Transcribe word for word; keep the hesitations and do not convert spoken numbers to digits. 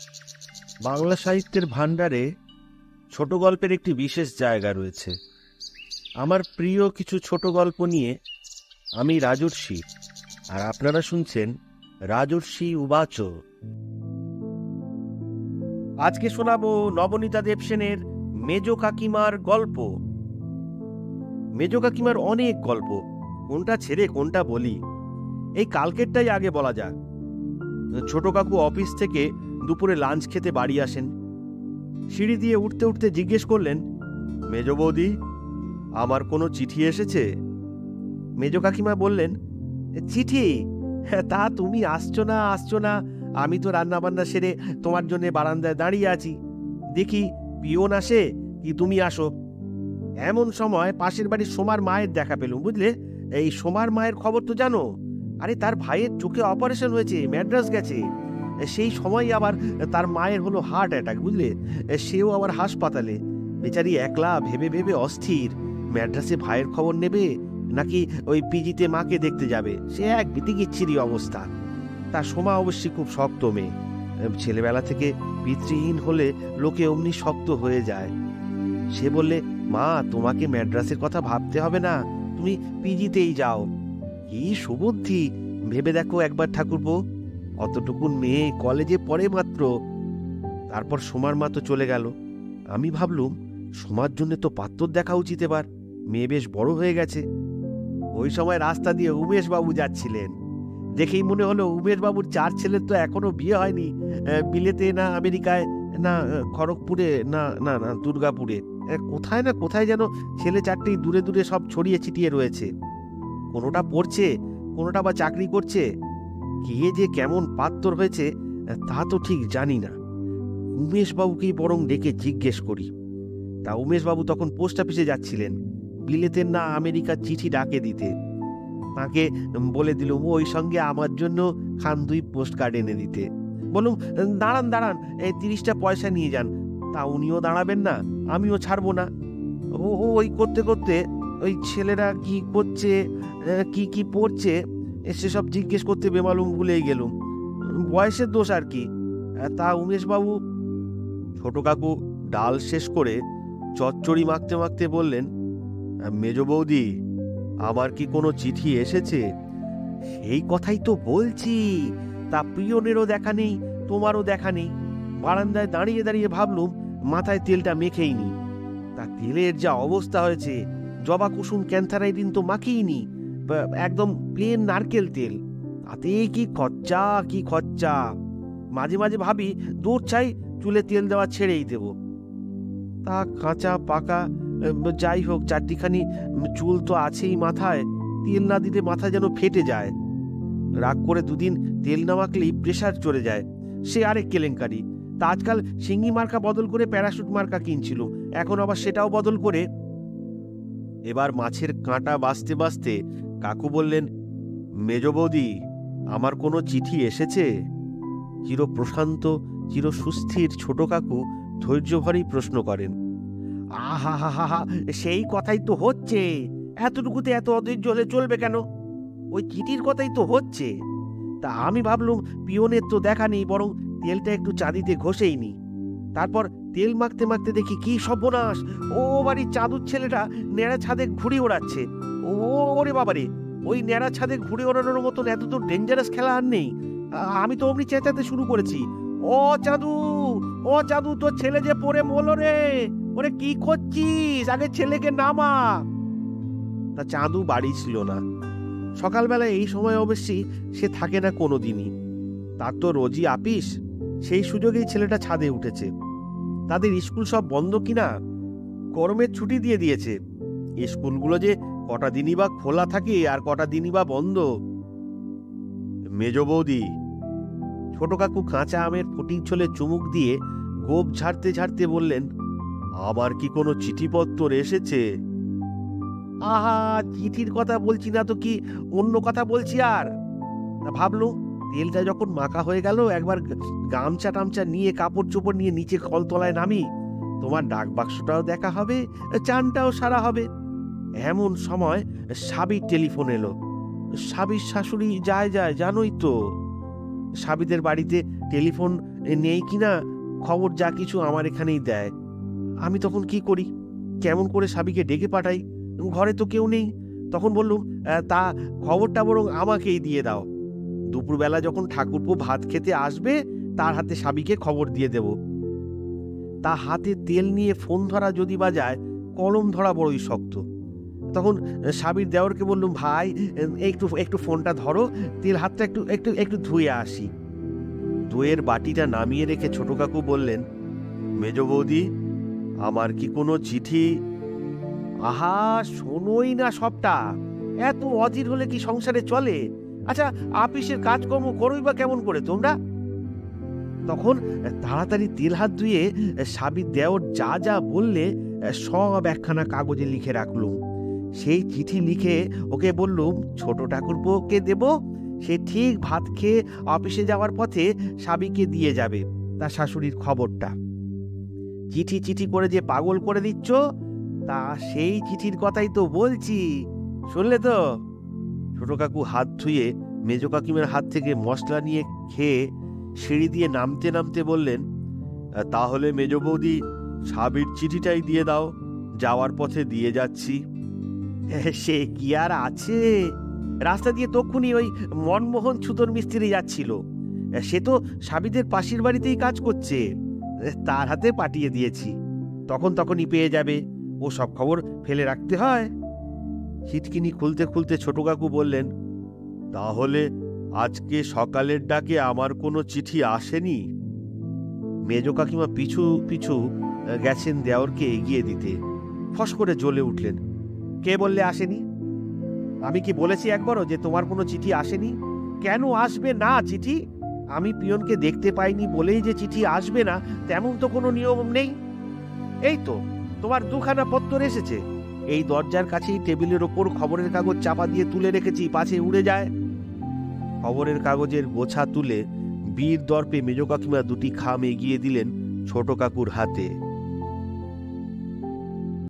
বাংলা সাহিত্যের ভাণ্ডারে ছোট গল্পের একটি বিশেষ জায়গা রয়েছে। আমার প্রিয় কিছু ছোট গল্প নিয়ে আমি রাজর্ষি, আর আপনারা শুনছেন রাজর্ষি উবাচ। আজকে শোনাবো নবনীতা দেবসেনের মেজ কাকিমার গল্প। মেজ কাকিমার অনেক গল্প, কোনটা ছেড়ে কোনটা বলি, এই কালকেরটাই আগে বলা যাক। ছোট কাকু অফিস থেকে দুপুরে লাঞ্চ খেতে বাড়ি আসেন। সিঁড়ি দিয়ে উঠতে উঠতে জিজ্ঞেস করলেন, মেজ বৌদি, আমার কোনো চিঠি এসেছে? মেজ কাকিমা বললেন, চিঠি? তা তুমি আসছো না আসছো না, আমি তো রান্না বান্না সেরে তোমার জন্য বারান্দায় দাঁড়িয়ে আছি, দেখি পিয়ন আসে কি তুমি আসো। এমন সময় পাশের বাড়ির সোমার মায়ের দেখা পেলুম। বুঝলে, এই সোমার মায়ের খবর তো জানো? আরে তার ভাইয়ের চোখে অপারেশন হয়েছে, ম্যাড্রাস গেছে। সেই সময় আবার তার মায়ের হলো হার্ট অ্যাটাক। বুঝলে, সেও আবার হাসপাতালে। বেচারি একলা ভেবে ভেবে অস্থির, ম্যাড্রাসে ভাইয়ের খবর নেবে নাকি ওই পিজিতে মাকে দেখতে যাবে। সে এক বিতিকিচ্ছিরি অবস্থা। তার সোমা অবশ্যই খুব শক্ত মেয়ে। ছেলেবেলা থেকে পিতৃহীন হলে লোকে অমনি শক্ত হয়ে যায়। সে বললে, মা, তোমাকে ম্যাড্রাসের কথা ভাবতে হবে না, তুমি পিজিতেই যাও। কি সুবুদ্ধি, ভেবে দেখো একবার ঠাকুরপো, অতটুকুন মেয়ে কলেজে পড়ে মাত্র। তারপর সোমার মা তো চলে গেল। আমি ভাবলুম, সোমার জন্য তো পাত্তর দেখা উচিত এবার, মেয়ে বেশ বড় হয়ে গেছে। ওই সময় রাস্তা দিয়ে উমেশ বাবু যাচ্ছিলেন। দেখেই মনে হলো উমেশ বাবুর চার ছেলের তো এখনো বিয়ে হয়নি, বিলেতে না আমেরিকায় না খড়গপুরে না না না দুর্গাপুরে, কোথায় না কোথায় যেন ছেলে চারটেই দূরে দূরে সব ছড়িয়ে ছিটিয়ে রয়েছে। কোনোটা পড়ছে, কোনোটা বা চাকরি করছে। কে যে কেমন পাত্তর হয়েছে তা তো ঠিক জানি না। উমেশ বাবুকেই বরং ডেকে জিজ্ঞেস করি। তা উমেশ বাবু তখন পোস্ট অফিসে যাচ্ছিলেন, বিলেতের না আমেরিকার চিঠি ডাকে দিতে। তাকে বলে দিলুম ওই সঙ্গে আমার জন্য খান দুই পোস্ট কার্ড এনে দিতে। বলুম, দাঁড়ান দাঁড়ান, এই তিরিশটা পয়সা নিয়ে যান। তা উনিও দাঁড়াবেন না, আমিও ছাড়বো না। ও ওই করতে করতে ওই ছেলেরা কি করছে, কি কি পড়ছে, সেসব জিজ্ঞেস করতে বেমালুম ভুলেই গেলুম। বয়সের দোষ আর কি। তা উমেশ বাবু, ছোট কাকু ডাল শেষ করে চচ্চড়ি মাখতে মাখতে বললেন, মেজ বৌদি, আমার কি কোনো চিঠি এসেছে? সেই কথাই তো বলছি। তা প্রিয়নেরও দেখা নেই, তোমারও দেখা নেই। বারান্দায় দাঁড়িয়ে দাঁড়িয়ে ভাবলুম মাথায় তেলটা মেখেই নি। তা তেলের যা অবস্থা হয়েছে, জবা কুসুম ক্যান্থারাইডিন তো মাখিইনি, একদম প্লেন নারকেল তেল। তাতে কি খরচা কি খরচা। মাঝে মাঝে ভাবি দূর চাই চুলে তেল দেওয়া ছেড়েই দেব। তা কাঁচা পাকা যাই হোক, চারটিখানি চুল তো আছেই মাথায়, তেল না দিলে মাথা যেন ফেটে যায়। রাগ করে দুদিন তেল না মাখলেই প্রেশার চড়ে যায়, সে আরেক কেলেঙ্কারি। তা আজকাল সিঙ্গি মার্কা বদল করে প্যারাশুট মার্কা কিনছিল, এখন আবার সেটাও বদল করে। এবার মাছের কাঁটা বাঁচতে বাঁচতে কাকু বললেন, মেজ বৌদি, আমার কোনো চিঠি এসেছে? চির প্রশান্ত চির সুস্থির ছোট কাকু ধৈর্য ভরেই প্রশ্ন করেন। আহা হা হা হা, সেই কথাই তো হচ্ছে। এতটুকুতে এত অধৈর্য হলে চলবে কেন? ওই চিঠির কথাই তো হচ্ছে। তা আমি ভাবলুম পিয়নের তো দেখা নেই, বরং তেলটা একটু চাঁদিতে ঘষেই নি। তারপর তেল মাখতে মাখতে দেখি কি সর্বনাশ, ও বাড়ির চাঁদুর ছেলেটা ন্যাড়া ছাদে ঘুড়ি ওড়াচ্ছে। ও ওরে বাবারে, ওই ন্যাড়া ছাদে ঘুড়ি ওড়ানোর মতন এত তো ডেঞ্জারাস খেলা আর নেই। আমি তো অমনি চেঁচাতে শুরু করেছি, ও চাঁদু, ও চাঁদু, তোর ছেলে যে পড়ে মরলো রে, ওরে কি করছিস, আগে ছেলেকে নামা। তা চাঁদু বাড়ি ছিল না। সকালবেলায় এই সময় অবশ্যই সে থাকে না কোনো দিনই, তার তো রোজই আপিস। সেই সুযোগেই ছেলেটা ছাদে উঠেছে। তাদের স্কুল সব বন্ধ কিনা গরমের ছুটি দিয়ে দিয়েছে। স্কুলগুলো যে কটা দিনই বা খোলা থাকে আর কটা দিনই বা বন্ধ। মেজ বৌদি, ছোট কাকু কাঁচা আমের ফটিক ঝোলে চুমুক দিয়ে গোপ ঝাড়তে ঝাড়তে বললেন, আমার কি কোনো চিঠিপত্র এসেছে? আহা, চিঠির কথা বলছি না তো কি অন্য কথা বলছি। আর ভাবলুম তেলটা যখন মাখা হয়ে গেল, একবার গামছা টামছা নিয়ে কাপড় চোপড় নিয়ে নিচে কলতলায় নামি, তোমার ডাক বাক্সটাও দেখা হবে, চানটাও সারা হবে। এমন সময় সাবির টেলিফোন এলো। সাবির শাশুড়ি যায় যায় জানোই তো। সাবিদের বাড়িতে টেলিফোন নেই কিনা খবর যা কিছু আমার এখানেই দেয়। আমি তখন কি করি, কেমন করে সাবিকে ডেকে পাঠাই? ঘরে তো কেউ নেই। তখন বললুম, তা খবরটা বরং আমাকেই দিয়ে দাও। দুপুরবেলা যখন ঠাকুরপো ভাত খেতে আসবে তার হাতে সাবিকে খবর দিয়ে দেব। তা হাতে তেল নিয়ে ফোন ধরা যদি বা যায়, কলম ধরা বড়ই শক্ত। তখন সাবির দেওরকে বললুম, ভাই একটু একটু ফোনটা ধরো, তেল হাতটা একটু একটু একটু ধুয়ে আসি। দইয়ের বাটিটা নামিয়ে রেখে ছোট কাকু বললেন, মেজ বৌদি, আমার কি কোনো চিঠি? আহা, শোনোই না সবটা, এত অধীর হলে কি সংসারে চলে? আচ্ছা, আপিসের কাজকর্ম করোই বা কেমন করে তোমরা? তখন তাড়াতাড়ি তেল হাত ধুয়ে সাবির দেওর যা যা বললে সব একখানা কাগজে লিখে রাখলুম। সেই চিঠি লিখে ওকে বললুম ছোট ঠাকুরপোকে দেব, সে ঠিক ভাত খেয়ে অফিসে যাওয়ার পথে সাবিকে দিয়ে যাবে তার শাশুড়ির খবরটা। চিঠি চিঠি করে যে পাগল করে দিচ্ছ, তা সেই চিঠির কথাই তো বলছি, শুনলে তো? ছোট কাকু হাত ধুয়ে মেজ কাকিমার হাত থেকে মশলা নিয়ে খেয়ে সিঁড়ি দিয়ে নামতে নামতে বললেন, তাহলে মেজ বৌদি সাবির চিঠিটাই দিয়ে দাও, যাওয়ার পথে দিয়ে যাচ্ছি। সে কি আর আছে, রাস্তা দিয়ে তক্ষুনি ওই মনমোহন ছুতোর মিস্ত্রি যাচ্ছিল, সে তো সাবিদের পাশের বাড়িতেই কাজ করছে, তার হাতে পাঠিয়ে দিয়েছি, তখন তখনই পেয়ে যাবে, ও সব খবর ফেলে রাখতে হয়। ছিটকিনি খুলতে খুলতে ছোট কাকু বললেন, তাহলে আজকে সকালের ডাকে আমার কোনো চিঠি আসেনি? মেজ কাকিমা পিছু পিছু গেছেন দেওরকে এগিয়ে দিতে, ফস করে জ্বলে উঠলেন, কে বললে আসেনি? আমি কি বলেছি একবারও যে তোমার কোনো চিঠি আসেনি? কেন আসবে না চিঠি? আমি পিয়নকে দেখতে পাইনি বলেই যে চিঠি আসবে না তেমন তো কোনো নিয়ম নেই। এই তো তোমার দুখানা পত্তর এসেছে, এই দরজার কাছেই টেবিলের ওপর খবরের কাগজ চাপা দিয়ে তুলে রেখেছি, পাছে উড়ে যায়। খবরের কাগজের গোছা তুলে বীর দর্পে মেজ কাকিমা দুটি খাম এগিয়ে দিলেন ছোট কাকুর হাতে।